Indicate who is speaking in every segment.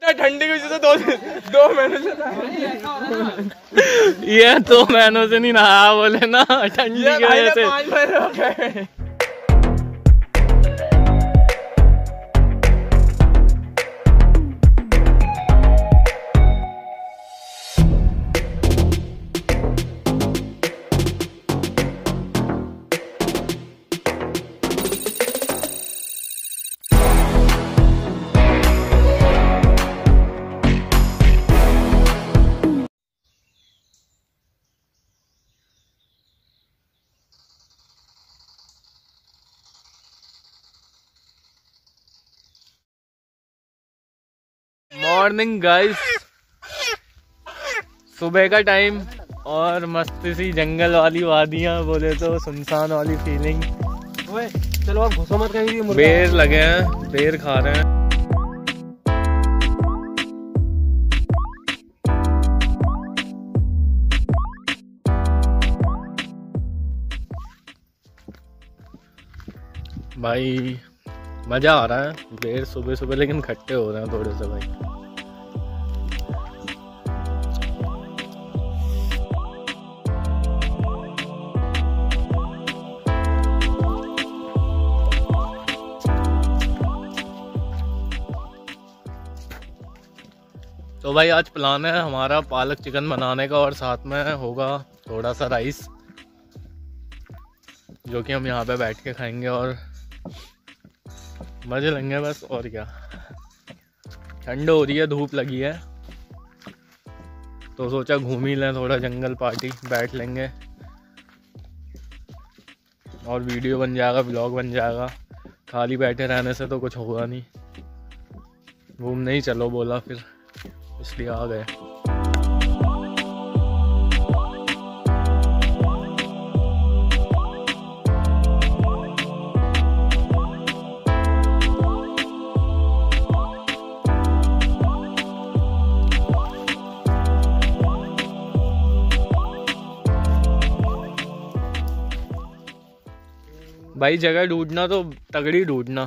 Speaker 1: ठंडी की वजह से दो महीनों से ये 2 महीनों से नहीं नहाया बोले ना, ठंडी की वजह से 5 महीने हो गए। मॉर्निंग गाइस, सुबह का टाइम और मस्त सी जंगल वाली वादियाँ, बोले तो सुनसान वाली फीलिंग। चलो आप घुसो मत कहीं भी। बेर लगे हैं, बेर खा रहे हैं। भाई मजा आ रहा है, बेर सुबह सुबह, लेकिन खट्टे हो रहे हैं थोड़े से भाई। तो भाई आज प्लान है हमारा पालक चिकन बनाने का, और साथ में होगा थोड़ा सा राइस, जो कि हम यहाँ पे बैठ के खाएंगे और मजे लेंगे बस। और क्या, ठंड हो रही है, धूप लगी है, तो सोचा घूम ही लें, थोड़ा जंगल पार्टी बैठ लेंगे और वीडियो बन जाएगा, ब्लॉग बन जाएगा। खाली बैठे रहने से तो कुछ होगा नहीं, घूमने ही चलो बोला फिर, इसलिए आ गए। भाई जगह ढूंढना तो तगड़ी ढूंढना।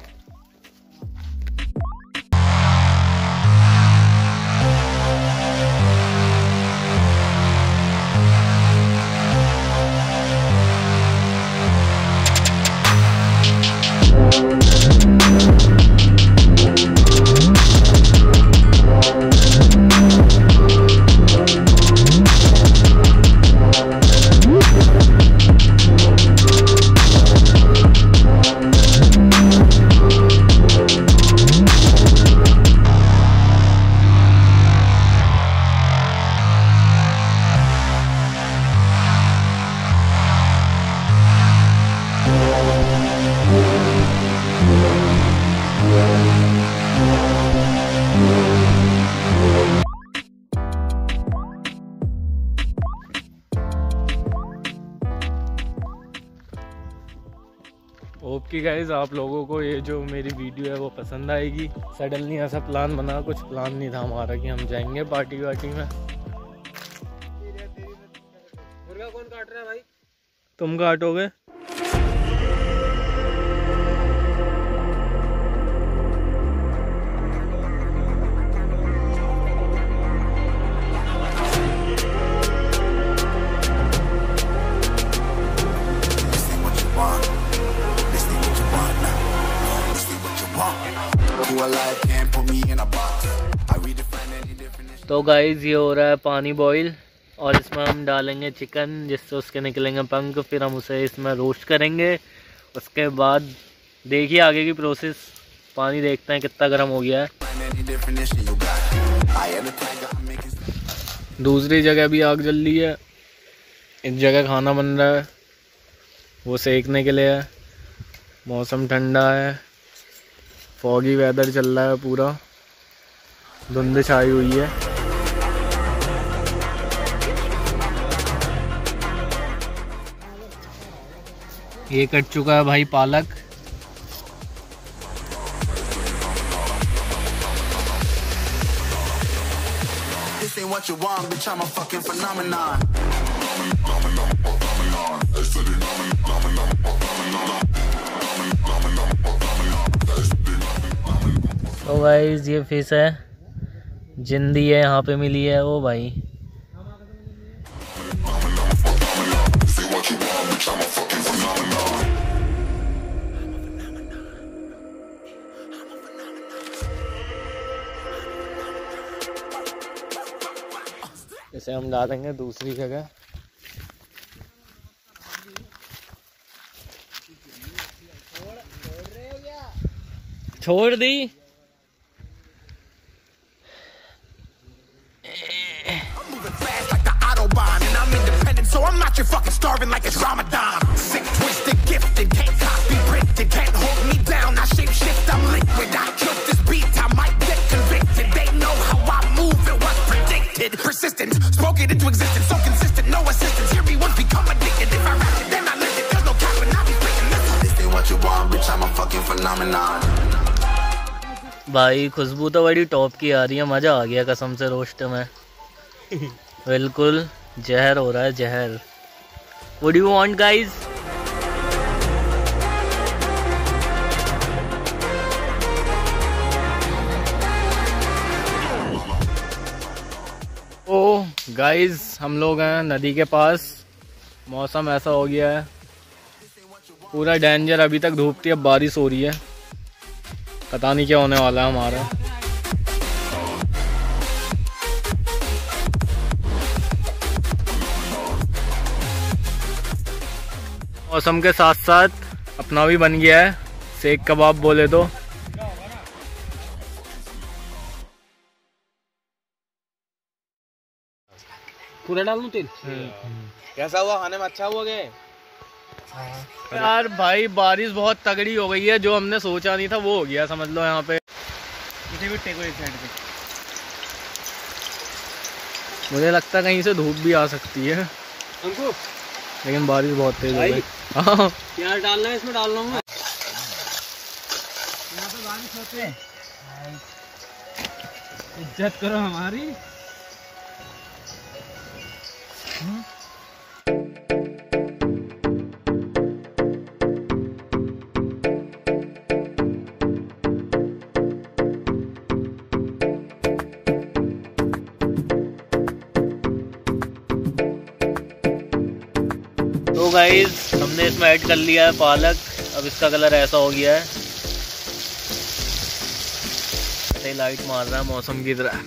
Speaker 1: होप कि गाइज आप लोगों को ये जो मेरी वीडियो है वो पसंद आएगी। सडनली ऐसा प्लान बना, कुछ प्लान नहीं था हमारा कि हम जाएंगे पार्टी वार्टी में। कौन काट रहा है भाई? तुम काटोगे? तो गाइज ये हो रहा है पानी बॉईल, और इसमें हम डालेंगे चिकन, जिससे उसके निकलेंगे पंख। फिर हम उसे इसमें रोस्ट करेंगे। उसके बाद देखिए आगे की प्रोसेस। पानी देखते हैं कितना गर्म हो गया है। दूसरी जगह भी आग जल रही है, इस जगह खाना बन रहा है, वो सेकने के लिए है। मौसम ठंडा है, फॉगी वेदर चल रहा है, पूरा धुंध छाई हुई है। ये कट चुका है भाई पालक। तो गाइस ये फिश है, जिंदी है यहाँ पे मिली है वो भाई। इसे हम डालेंगे दूसरी जगह। छोड़ दी।
Speaker 2: So I'm not your fucking starving like it's Ramadan. Sick, twisted, gifted, can't copy, printed, can't hold me down. I shape shift, I'm liquid. I killed this beat, I might get convicted. They know how I move, it was predicted. Persistent, spoke it into existence, so consistent, no assistance. Hear me once, become addicted. If I rap it, then I live it. There's no cap when I be speaking this. This ain't what you want, bitch, I'm a fucking phenomenon.
Speaker 1: भाई खुशबू तो बड़ी top की आ रही है, मजा आ गया कसम से रोस्ट में। बिल्कुल जहर हो रहा है, जहर। What do you want guys? Oh guys हम लोग हैं नदी के पास। मौसम ऐसा हो गया है पूरा डेंजर। अभी तक धूप थी, अब बारिश हो रही है। पता नहीं क्या होने वाला है हमारा। मौसम के साथ साथ अपना भी बन गया है सेक कबाब बोले तो।
Speaker 3: पूरा डाल दूं तेल? कैसा हुआ खाने में? अच्छा हुआ क्या?
Speaker 1: यार भाई बारिश बहुत तगड़ी हो गई है, जो हमने सोचा नहीं था वो हो गया समझ लो। यहाँ पे
Speaker 3: इसे भी टेको एक साइड पे।
Speaker 1: मुझे लगता है कहीं से धूप भी आ सकती है
Speaker 3: हमको,
Speaker 1: लेकिन बारिश बहुत तेज हो गई। हाँ
Speaker 3: प्याज डालना है, इसमें डाल लूंगा। यहाँ पे बारिश होते हैं, इज्जत करो हमारी।
Speaker 1: तो गाइस हमने इसमें ऐड कर लिया है पालक। अब इसका कलर ऐसा हो गया है, ऐसे लाइट मार रहा है मौसम की तरह।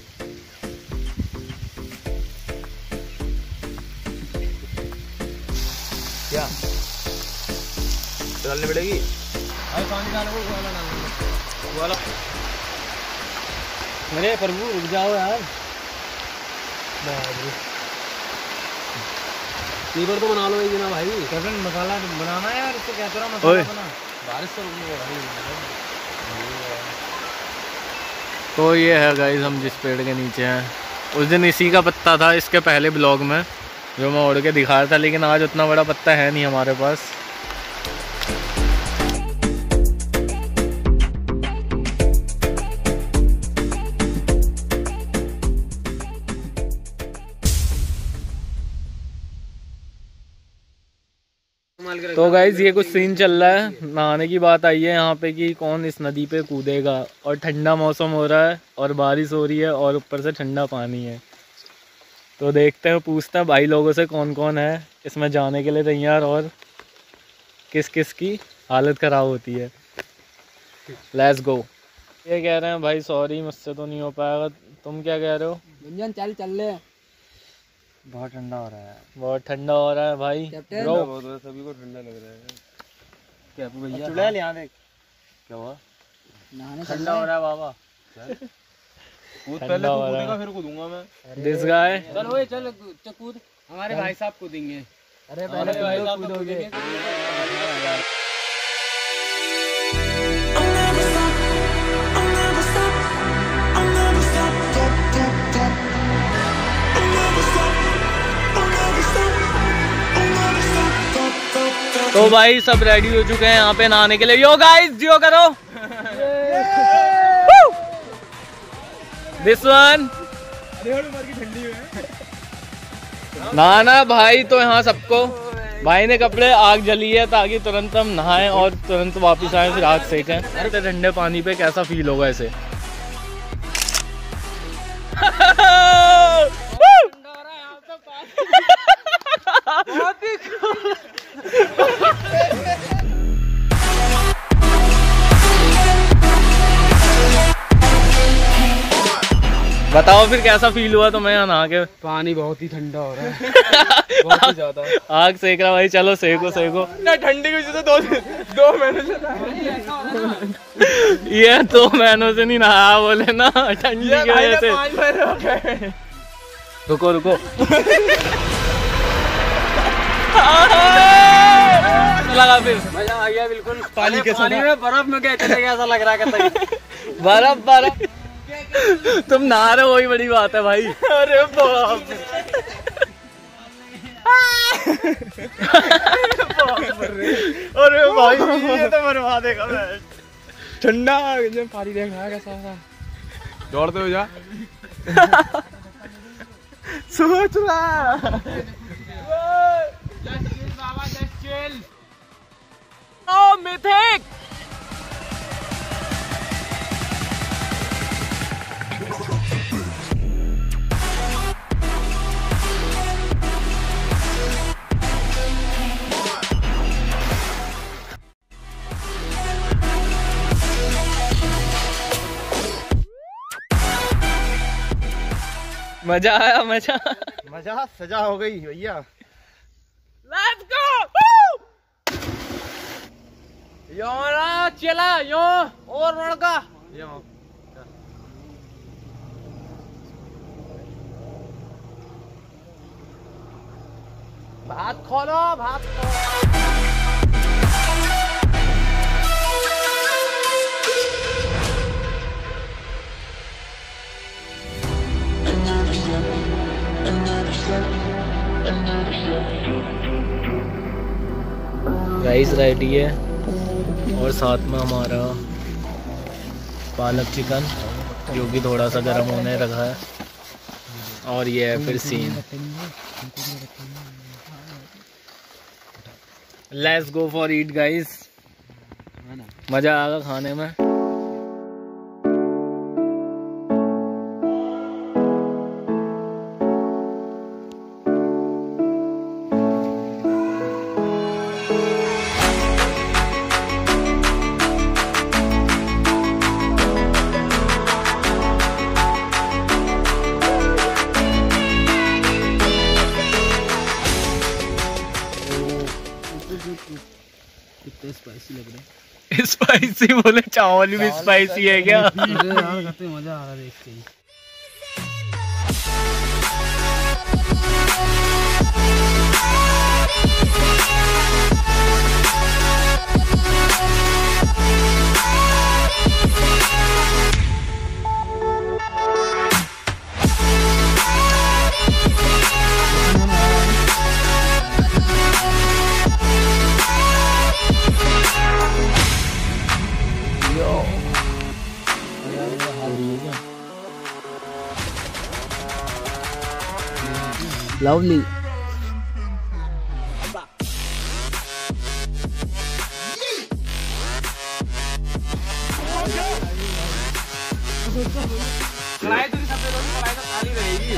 Speaker 3: क्या डालनी पड़ेगी? पानी डालो, वाला मेरे प्रभु रुक जाओ यार। लीवर तो बना लो एक ना भाई। कैसे मसाला बनाना है यार, इससे क्या करो मसाला बना। बारिश तो रुकने को भाई।
Speaker 1: तो ये है गाइस हम जिस पेड़ के नीचे हैं, उस दिन इसी का पत्ता था इसके पहले ब्लॉग में जो मैं उड़ के दिखा रहा था, लेकिन आज उतना बड़ा पत्ता है नहीं हमारे पास। तो गाइज ये कुछ सीन चल रहा है। नहाने की बात आई है यहाँ पे कि कौन इस नदी पे कूदेगा, और ठंडा मौसम हो रहा है और बारिश हो रही है और ऊपर से ठंडा पानी है। तो देखते हैं, पूछते हैं भाई लोगों से कौन कौन है इसमें जाने के लिए तैयार और किस किस की हालत ख़राब होती है। Let's go. ये कह रहे हैं भाई सॉरी मुझसे तो नहीं हो पाएगा, तुम क्या कह रहे हो?
Speaker 3: गुंजन चल चल ले। बहुत ठंडा हो रहा है,
Speaker 1: बहुत ठंडा हो रहा है भाई।
Speaker 3: ब्रो सभी को ठंडा लग रहा है। क्या भैया चुड़ैल यहाँ देख, क्या हुआ?
Speaker 1: ठंडा हो रहा है बाबा।
Speaker 3: कूद पहले, तू कूदेगा फिर कूदूंगा मैं।
Speaker 1: दिस गाय
Speaker 3: चल ओए चल कूद। हमारे भाई साहब कूदेंगे। अरे पहले भाई साहब कूदोगे।
Speaker 1: तो भाई सब रेडी हो चुके हैं यहाँ पे नहाने के लिए। यो गाइस जियो करो। दिस वन नहाना भाई। तो यहाँ सबको भाई ने कपड़े आग जली है ताकि तुरंत हम नहाएं और तुरंत वापस आए, फिर आग सेकें। अरे ठंडे पानी पे कैसा फील होगा ऐसे। बताओ फिर कैसा फील हुआ तुम्हें यहाँ नहा के?
Speaker 3: पानी बहुत ही ठंडा हो रहा है। बहुत ही ज्यादा
Speaker 1: आग सेक रहा भाई। चलो सेको सेको।
Speaker 3: ठंडी की वजह से दो महीने से
Speaker 1: ये 2 महीनों से नहीं नहाया बोले ना, ठंडी की वजह से।
Speaker 3: 5 महीने हो गए।
Speaker 1: रुको रुको। लगा फिर
Speaker 3: मजा आ गया बिल्कुल।
Speaker 1: पानी के
Speaker 3: पानी में बर्फ में गए थे, ऐसा लग रहा है।
Speaker 1: बर्फ बर्फ तुम नहा रहे हो वही बड़ी बात है भाई।
Speaker 3: अरे बाप अरे भाई ये तो बर्बाद देगा। ठंडा पानी देख रहा है कैसा। दौड़ते हो जा। सोच रहा
Speaker 1: मिथिक मजा आया।
Speaker 3: मजा सजा हो गई भैया।
Speaker 1: Let's go.
Speaker 3: यो ना चला यो और लड़का भात खोलो भात
Speaker 1: राइस रेडी है और साथ में हमारा पालक चिकन जो कि थोड़ा सा गर्म होने रखा है। और ये है फिर scene. Let's go for eat guys. मजा आएगा खाने में।
Speaker 3: कितने स्पाइसी लग रहे हैं।
Speaker 1: स्पाइसी बोले? चावल भी स्पाइसी है क्या?
Speaker 3: यार खाते मजा आ रहा है देख के।
Speaker 1: लवली।
Speaker 3: कढ़ाई तो सबसे बड़ी कढ़ाई तो खाली रहेगी।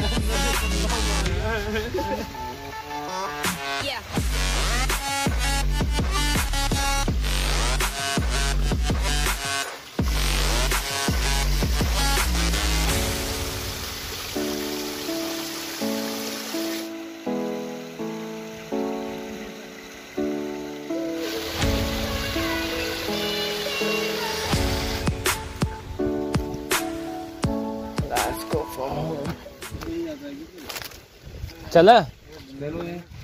Speaker 1: चला
Speaker 3: चलो